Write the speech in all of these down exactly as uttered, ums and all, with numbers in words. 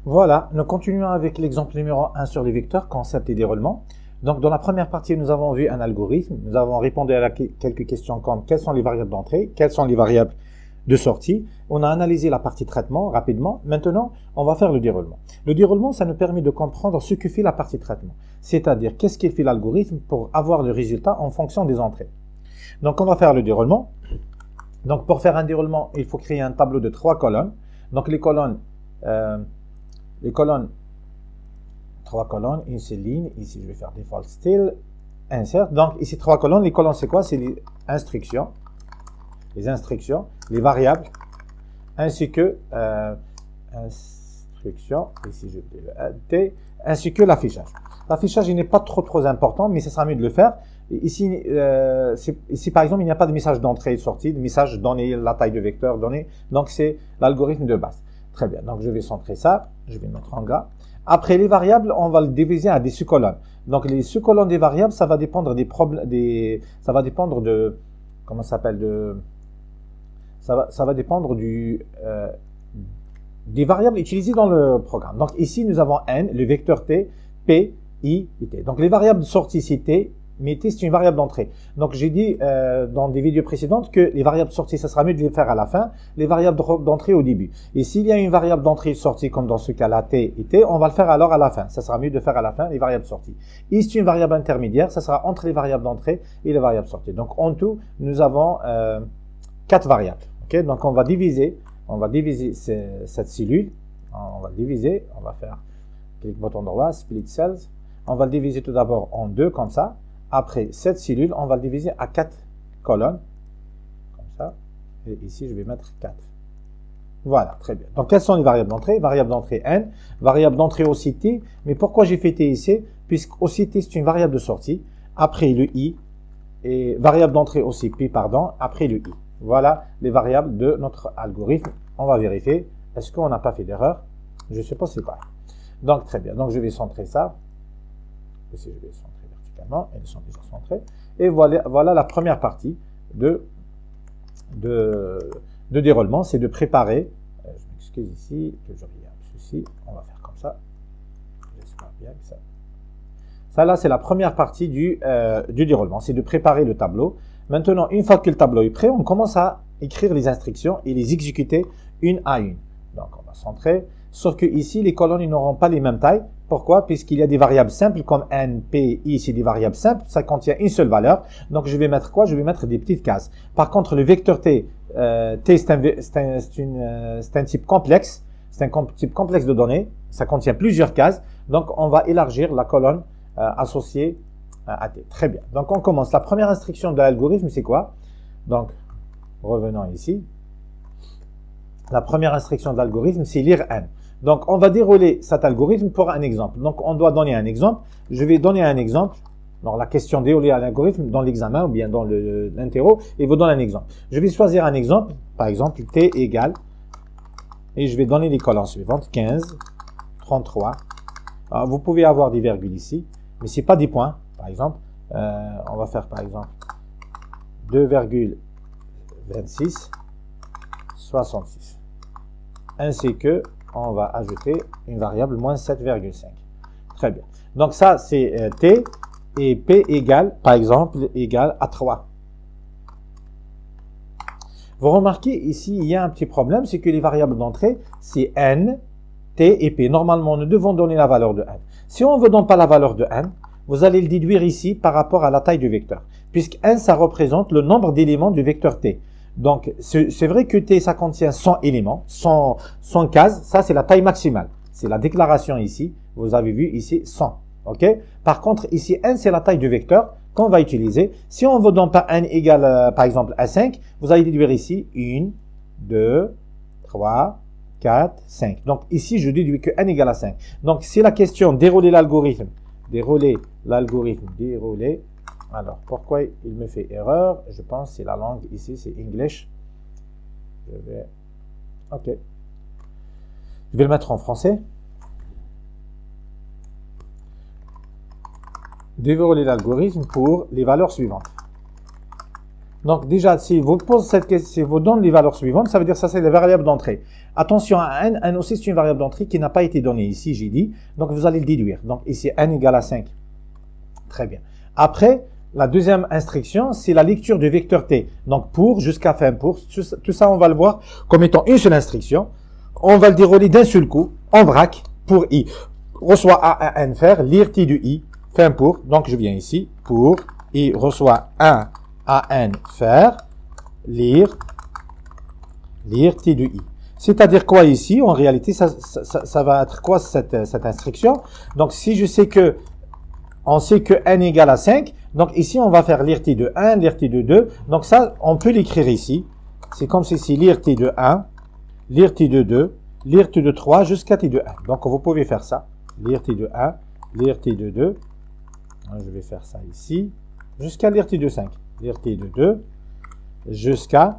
Voilà, nous continuons avec l'exemple numéro un sur les vecteurs, concept et déroulement. Donc, dans la première partie, nous avons vu un algorithme. Nous avons répondu à la, quelques questions comme quelles sont les variables d'entrée, quelles sont les variables de sortie. On a analysé la partie traitement rapidement. Maintenant, on va faire le déroulement. Le déroulement, ça nous permet de comprendre ce que fait la partie traitement. C'est-à-dire, qu'est-ce qu'il fait l'algorithme pour avoir le résultat en fonction des entrées. Donc, on va faire le déroulement. Donc, pour faire un déroulement, il faut créer un tableau de trois colonnes. Donc, les colonnes... Euh, Les colonnes, trois colonnes, une seule ligne. Ici, je vais faire default style, insert. Donc, ici, trois colonnes. Les colonnes, c'est quoi? C'est les instructions. Les instructions, les variables, ainsi que euh, instructions. Ici, je vais le T, ainsi que l'affichage. L'affichage, il n'est pas trop, trop important, mais ce sera mieux de le faire. Ici, euh, ici, par exemple, il n'y a pas de message d'entrée et de sortie, de message donné, la taille de vecteur donnée. Donc, c'est l'algorithme de base. Très bien, donc je vais centrer ça, je vais le mettre en gras. Après les variables, on va le diviser à des sous-colonnes. Donc les sous-colonnes des variables, ça va dépendre des problèmes, des, ça va dépendre de, comment ça s'appelle, de, ça va, ça va dépendre du, euh, des variables utilisées dans le programme. Donc ici, nous avons n, le vecteur t, p, i et t. Donc les variables de sortie, c'est t, mais t, c'est une variable d'entrée. Donc j'ai dit euh, dans des vidéos précédentes que les variables de sortie, ça sera mieux de les faire à la fin, les variables d'entrée au début. Et s'il y a une variable d'entrée et de sortie, comme dans ce cas-là, t et t, on va le faire alors à la fin. Ça sera mieux de faire à la fin les variables de sortie. Ici, c'est une variable intermédiaire, ça sera entre les variables d'entrée et les variables de sortie. Donc en tout, nous avons euh, quatre variables. Okay? Donc on va diviser, on va diviser ces, cette cellule, on va le diviser, on va faire clic bouton droit, split cells. On va le diviser tout d'abord en deux, comme ça. Après cette cellule, on va le diviser à quatre colonnes, comme ça. Et ici, je vais mettre quatre. Voilà, très bien. Donc, quelles sont les variables d'entrée? Variable d'entrée n, variable d'entrée aussi t. Mais pourquoi j'ai fait t ici? Puisque aussi t, c'est une variable de sortie. Après le i, et variable d'entrée aussi p, pardon, après le i. Voilà les variables de notre algorithme. On va vérifier. Est-ce qu'on n'a pas fait d'erreur? Je ne sais pas c'est quoi. Donc, très bien. Donc, je vais centrer ça. Ici, je vais centrer. Elles sont déjà centrées. Et voilà, voilà la première partie de, de, de déroulement, c'est de préparer. Euh, je m'excuse ici, toujours il y a un souci. On va faire comme ça. J'espère bien que ça. Ça là, c'est la première partie du, euh, du déroulement, c'est de préparer le tableau. Maintenant, une fois que le tableau est prêt, on commence à écrire les instructions et les exécuter une à une. Donc, on va centrer. Sauf que ici, les colonnes n'auront pas les mêmes tailles. Pourquoi? Puisqu'il y a des variables simples comme n, p, i, c'est des variables simples. Ça contient une seule valeur. Donc, je vais mettre quoi? Je vais mettre des petites cases. Par contre, le vecteur t, euh, t c'est un, un, euh, un type complexe. C'est un type complexe de données. Ça contient plusieurs cases. Donc, on va élargir la colonne euh, associée à t. Très bien. Donc, on commence. La première instruction de l'algorithme, c'est quoi? Donc, revenons ici. La première instruction de l'algorithme, c'est lire n. Donc, on va dérouler cet algorithme pour un exemple. Donc, on doit donner un exemple. Je vais donner un exemple. Donc, la question déroulée à l'algorithme dans l'examen ou bien dans l'interro, et vous donne un exemple. Je vais choisir un exemple. Par exemple, t égale, et je vais donner les colonnes suivantes, quinze, trente-trois. Alors, vous pouvez avoir des virgules ici, mais ce n'est pas des points. Par exemple, euh, on va faire par exemple deux virgule vingt-six, soixante-six. Ainsi que on va ajouter une variable moins sept virgule cinq. Très bien. Donc ça, c'est euh, t et p égale, par exemple, égale à trois. Vous remarquez ici, il y a un petit problème, c'est que les variables d'entrée, c'est n, t et p. Normalement, nous devons donner la valeur de n. Si on ne vous donne pas la valeur de n, vous allez le déduire ici par rapport à la taille du vecteur. Puisque n, ça représente le nombre d'éléments du vecteur t. Donc, c'est vrai que t, ça contient cent éléments, cent, cent cases. Ça, c'est la taille maximale. C'est la déclaration ici. Vous avez vu ici cent. OK? Par contre, ici, n, c'est la taille du vecteur qu'on va utiliser. Si on ne vous donne pas n égale, euh, par exemple, à cinq, vous allez déduire ici un, deux, trois, quatre, cinq. Donc, ici, je déduis que n égale à cinq. Donc, c'est la question dérouler l'algorithme. Dérouler l'algorithme. Dérouler. Alors, pourquoi il me fait erreur? Je pense que c'est la langue ici, c'est English. Je vais... OK. Je vais le mettre en français. Dérouler l'algorithme pour les valeurs suivantes. Donc déjà, si vous posez cette question, si vous donne les valeurs suivantes, ça veut dire que ça c'est les variables d'entrée. Attention à n, n aussi c'est une variable d'entrée qui n'a pas été donnée ici, j'ai dit. Donc vous allez le déduire. Donc ici n égale à cinq. Très bien. Après, la deuxième instruction, c'est la lecture du vecteur t. Donc pour jusqu'à fin pour, tout ça on va le voir comme étant une seule instruction. On va le dérouler d'un seul coup, en vrac, pour i. Reçoit a à n faire, lire t de i, fin pour. Donc je viens ici, pour i reçoit un à n faire, lire, lire t de i. C'est-à-dire quoi ici? En réalité, ça, ça, ça va être quoi cette, cette instruction? Donc si je sais que, on sait que n égale à cinq, donc ici on va faire lire t de un, lire t de deux. Donc ça, on peut l'écrire ici. C'est comme ceci, lire t de un, lire t de deux, lire t de trois jusqu'à t de un. Donc vous pouvez faire ça. Lire t de un, lire t de deux. Je vais faire ça ici. Jusqu'à lire t de cinq. Lire t de deux. Jusqu'à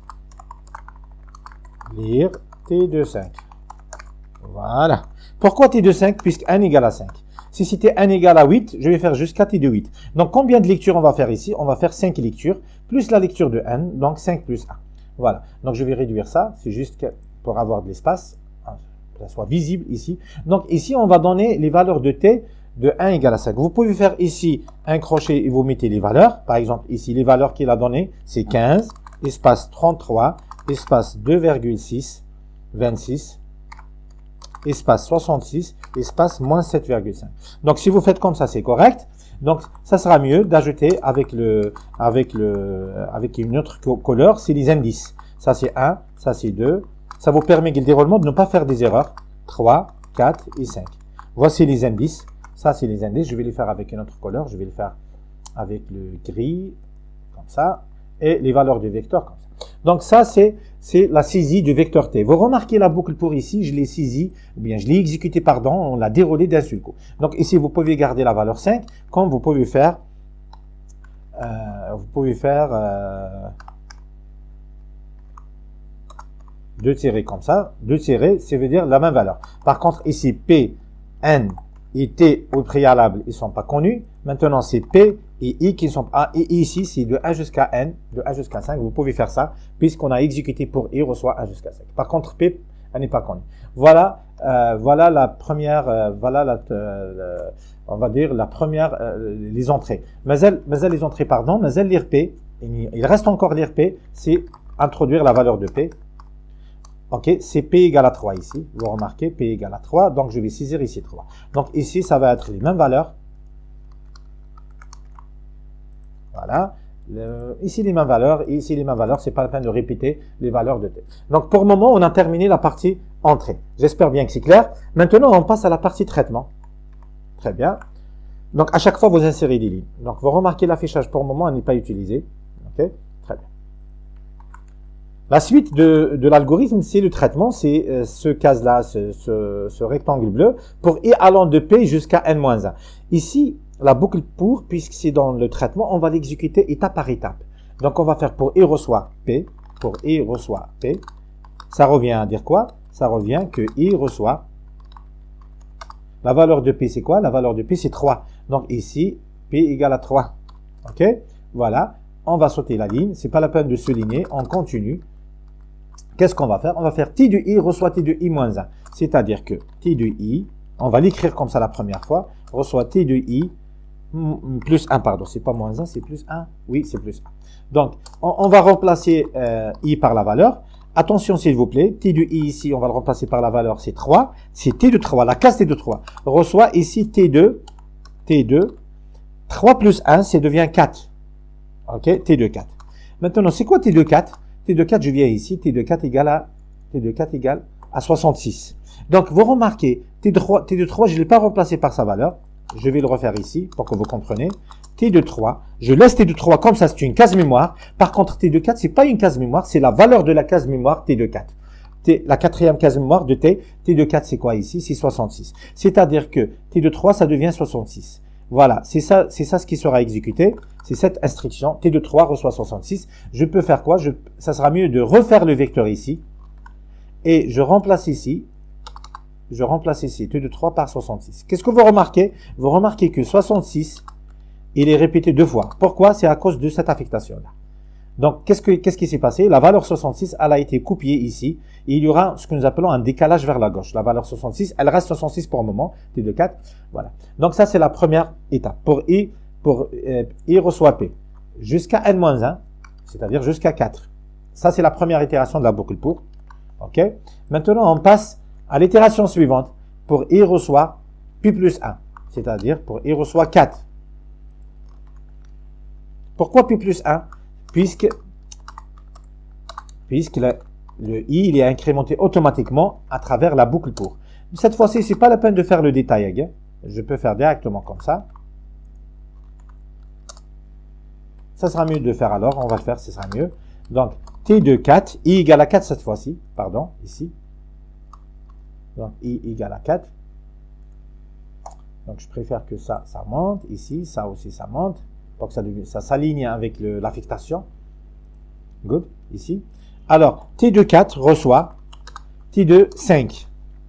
lire t de cinq. Voilà. Pourquoi t de cinq? Puisque n égale à cinq. Si c'était n égale à huit, je vais faire jusqu'à t de huit. Donc combien de lectures on va faire ici? On va faire cinq lectures, plus la lecture de n, donc cinq plus un. Voilà. Donc je vais réduire ça. C'est juste pour avoir de l'espace. Que ça soit visible ici. Donc ici, on va donner les valeurs de t de un égale à cinq. Vous pouvez faire ici un crochet et vous mettez les valeurs. Par exemple, ici, les valeurs qu'il a données, c'est quinze, espace trente-trois, espace deux virgule six, vingt-six, espace soixante-six, espace moins sept virgule cinq. Donc si vous faites comme ça, c'est correct. Donc ça sera mieux d'ajouter avec le avec le avec une autre couleur, c'est les indices. Ça c'est un, ça c'est deux. Ça vous permet le déroulement de ne pas faire des erreurs. trois, quatre et cinq. Voici les indices. Ça, c'est les indices. Je vais les faire avec une autre couleur. Je vais le faire avec le gris, comme ça. Et les valeurs du vecteur, comme ça. Donc ça, c'est la saisie du vecteur t. Vous remarquez la boucle pour ici. Je l'ai saisie, ou bien je l'ai exécuté, pardon. On l'a déroulé d'un seul coup. Donc ici, vous pouvez garder la valeur cinq, comme vous pouvez faire... Euh, vous pouvez faire... Euh, deux tirés comme ça, deux tirés, ça veut dire la même valeur. Par contre, ici, P, N et T au préalable, ils ne sont pas connus. Maintenant, c'est P et I qui sont... Ah, et ici, c'est de un jusqu'à N, de un jusqu'à cinq. Vous pouvez faire ça, puisqu'on a exécuté pour I reçoit un jusqu'à cinq. Par contre, P, elle n'est pas connue. Voilà, euh, voilà la première, euh, voilà la, euh, on va dire la première, euh, les entrées. Mais elle, mais elle les entrées, pardon, mais elle lire P, il reste encore lire P, c'est introduire la valeur de P. Ok, c'est P égale à trois ici. Vous remarquez, P égale à trois. Donc, je vais saisir ici trois. Donc, ici, ça va être les mêmes valeurs. Voilà. Le, ici, les mêmes valeurs. Et ici, les mêmes valeurs. C'est pas la peine de répéter les valeurs de T. Donc, pour le moment, on a terminé la partie entrée. J'espère bien que c'est clair. Maintenant, on passe à la partie traitement. Très bien. Donc, à chaque fois, vous insérez des lignes. Donc, vous remarquez l'affichage pour le moment, elle n'est pas utilisé. Ok, très bien. La suite de, de l'algorithme, c'est le traitement, c'est euh, ce case-là, ce, ce, ce rectangle bleu, pour i allant de P jusqu'à n moins un. Ici, la boucle pour, puisque c'est dans le traitement, on va l'exécuter étape par étape. Donc, on va faire pour i reçoit P, pour i reçoit P. Ça revient à dire quoi? Ça revient que i reçoit, la valeur de P, c'est quoi? La valeur de P, c'est trois. Donc, ici, P égale à trois. OK? Voilà. On va sauter la ligne. C'est pas la peine de souligner. On continue. Qu'est-ce qu'on va faire? On va faire t de i reçoit t de i moins un. C'est-à-dire que t de i, on va l'écrire comme ça la première fois, reçoit t de i plus un, pardon, c'est pas moins un, c'est plus un. Oui, c'est plus un. Donc, on, on va remplacer euh, i par la valeur. Attention s'il vous plaît, t de i ici, on va le remplacer par la valeur, c'est trois. C'est t de trois, la case t de trois. Reçoit ici t deux, t deux. trois plus un, ça devient quatre. OK, t de quatre. Maintenant, c'est quoi t de quatre? T de quatre, je viens ici, T de quatre égale à, T de quatre égale à soixante-six. Donc, vous remarquez, T de trois, T de trois, je ne l'ai pas remplacé par sa valeur. Je vais le refaire ici pour que vous compreniez. T de trois, je laisse T de trois comme ça, c'est une case mémoire. Par contre, T de quatre, c'est pas une case mémoire, c'est la valeur de la case mémoire T de quatre. T, la quatrième case mémoire de T, T de quatre, c'est quoi ici? C'est soixante-six. C'est-à-dire que T de trois, ça devient soixante-six. Voilà, c'est ça, c'est ça ce qui sera exécuté. C'est cette instruction. T de trois reçoit soixante-six. Je peux faire quoi? Je, ça sera mieux de refaire le vecteur ici. Et je remplace ici. Je remplace ici T de trois par soixante-six. Qu'est-ce que vous remarquez? Vous remarquez que soixante-six, il est répété deux fois. Pourquoi? C'est à cause de cette affectation-là. Donc, qu'est-ce que, qu'est-ce qui s'est passé? La valeur soixante-six, elle a été copiée ici. Et il y aura ce que nous appelons un décalage vers la gauche. La valeur soixante-six, elle reste soixante-six pour le moment. T de quatre. Voilà. Donc, ça, c'est la première étape. Pour I, pour euh, I reçoit P. Jusqu'à N moins un, c'est-à-dire jusqu'à quatre. Ça, c'est la première itération de la boucle pour. OK? Maintenant, on passe à l'itération suivante. Pour I reçoit P plus un. C'est-à-dire pour I reçoit quatre. Pourquoi P plus un? Puisque, puisque le, le I il est incrémenté automatiquement à travers la boucle pour. Cette fois-ci, ce n'est pas la peine de faire le détail. Hein. Je peux faire directement comme ça. Ça sera mieux de faire alors. On va le faire, ce sera mieux. Donc, T de quatre, I égale à quatre cette fois-ci. Pardon, ici. Donc, I égale à quatre. Donc, je préfère que ça, ça monte. Ici, ça aussi, ça monte. Donc, ça, ça s'aligne avec l'affectation. Good. Ici. Alors, T de quatre reçoit T de cinq.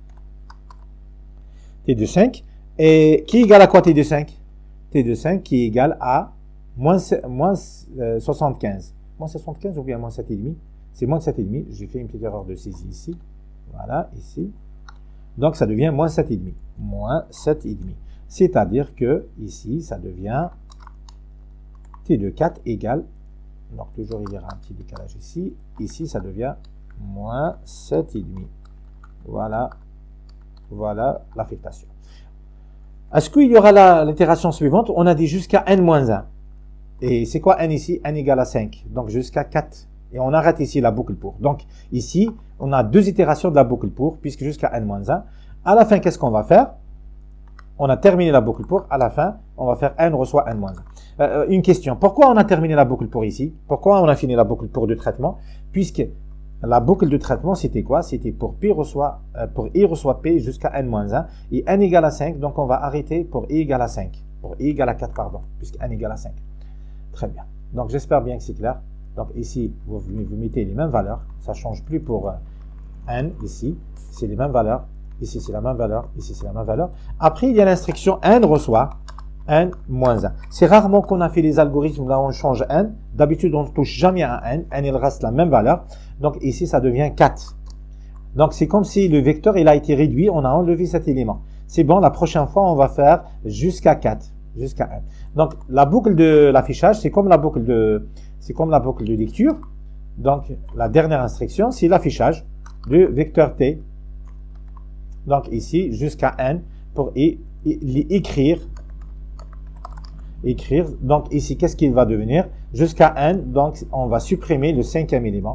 T de cinq. Et qui est égal à quoi T de cinq? T de cinq qui est égal à moins, moins euh, soixante-quinze. Moins soixante-quinze ou bien moins sept virgule cinq. C'est moins sept virgule cinq. J'ai fait une petite erreur de saisie ici. Voilà, ici. Donc, ça devient moins sept virgule cinq. Moins sept virgule cinq. C'est-à-dire que ici, ça devient T de quatre égale, donc toujours il y aura un petit décalage ici, ici ça devient moins sept virgule cinq. Voilà, voilà l'affectation. Est-ce qu'il y aura l'itération suivante? On a dit jusqu'à N moins un. Et c'est quoi N ici? N égale à cinq, donc jusqu'à quatre. Et on arrête ici la boucle pour. Donc ici, on a deux itérations de la boucle pour, puisque jusqu'à N moins un. À la fin, qu'est-ce qu'on va faire? On a terminé la boucle pour. À la fin, on va faire N reçoit N moins un. Euh, une question. Pourquoi on a terminé la boucle pour ici? Pourquoi on a fini la boucle pour de traitement? Puisque la boucle de traitement, c'était quoi? C'était pour P reçoit, euh, pour I reçoit P jusqu'à N moins un. Et N égale à cinq. Donc, on va arrêter pour I égale à cinq. Pour I égale à quatre, pardon. Puisque N égale à cinq. Très bien. Donc, j'espère bien que c'est clair. Donc, ici, vous, vous mettez les mêmes valeurs. Ça ne change plus pour euh, N ici. C'est les mêmes valeurs. Ici, c'est la même valeur. Ici, c'est la même valeur. Après, il y a l'instruction N reçoit N moins un. C'est rarement qu'on a fait les algorithmes là où on change N. D'habitude, on ne touche jamais à N. N, il reste la même valeur. Donc, ici, ça devient quatre. Donc, c'est comme si le vecteur, il a été réduit. On a enlevé cet élément. C'est bon, la prochaine fois, on va faire jusqu'à quatre. Jusqu'à N. Donc, la boucle de l'affichage, c'est comme la boucle de, c'est comme la boucle de lecture. Donc, la dernière instruction, c'est l'affichage du vecteur T. Donc ici, jusqu'à N, pour y, y, y écrire. Écrire. Donc ici, qu'est-ce qu'il va devenir? Jusqu'à N, donc on va supprimer le cinquième élément.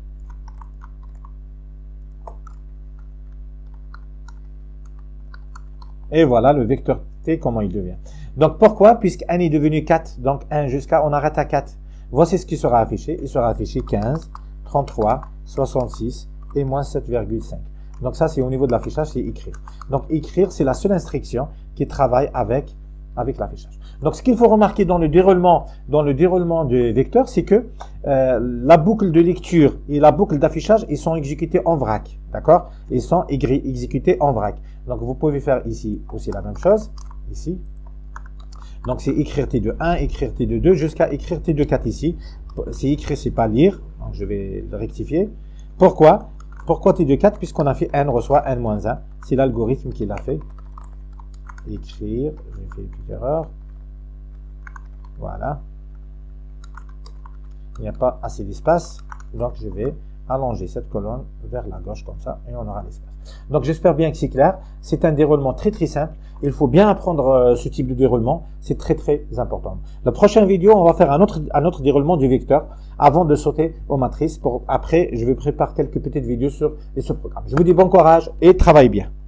Et voilà le vecteur T, comment il devient. Donc pourquoi? Puisque N est devenu quatre, donc un jusqu'à, on arrête à quatre. Voici ce qui sera affiché. Il sera affiché quinze, trente-trois, soixante-six et moins sept virgule cinq. Donc ça, c'est au niveau de l'affichage, c'est écrire. Donc écrire, c'est la seule instruction qui travaille avec, avec l'affichage. Donc ce qu'il faut remarquer dans le déroulement, dans le déroulement du vecteur, c'est que euh, la boucle de lecture et la boucle d'affichage, ils sont exécutés en vrac. D'accord? Ils sont exécutés en vrac. Donc vous pouvez faire ici aussi la même chose. Ici. Donc c'est écrire T de un, écrire T de deux, jusqu'à écrire T de quatre ici. C'est écrire, c'est pas lire. Donc je vais le rectifier. Pourquoi? Pourquoi T de quatre? Puisqu'on a fait N reçoit N moins un. C'est l'algorithme qui l'a fait. Écrire. J'ai fait une petite erreur. Voilà. Il n'y a pas assez d'espace. Donc, je vais allonger cette colonne vers la gauche comme ça. Et on aura l'espace. Donc, j'espère bien que c'est clair. C'est un déroulement très très simple. Il faut bien apprendre euh, ce type de déroulement. C'est très très important. La prochaine vidéo, on va faire un autre, un autre déroulement du vecteur avant de sauter aux matrices. Pour, après, je vais préparer quelques petites vidéos sur ce programme. Je vous dis bon courage et travaillez bien.